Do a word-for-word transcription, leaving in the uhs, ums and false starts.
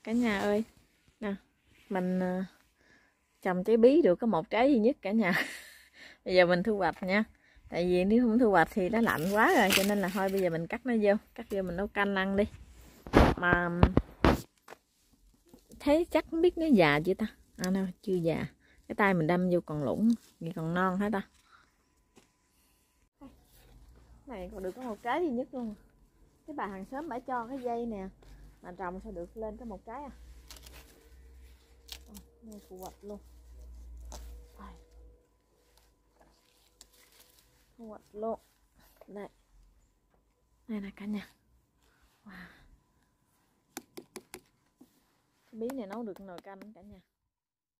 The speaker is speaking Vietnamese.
cả nhà ơi. Nè, mình uh, trồng trái bí được có một trái duy nhất cả nhà. Bây giờ mình thu hoạch nha. Tại vì nếu không thu hoạch thì nó lạnh quá rồi, cho nên là thôi bây giờ mình cắt nó vô, cắt vô mình nấu canh ăn đi. Mà thấy chắc không biết nó già chưa ta. À đâu, chưa già. Cái tay mình đâm vô còn lủng, gì còn non hết ta. Này còn được có một trái duy nhất luôn. Cái bà hàng xóm bả cho cái dây nè, mà trồng sao được lên có một trái à. Đây thu hoạch luôn. Thu hoạch luôn. Đây. Đây là cả nhà. Wow. Cái bí này nấu được nồi canh cả nhà.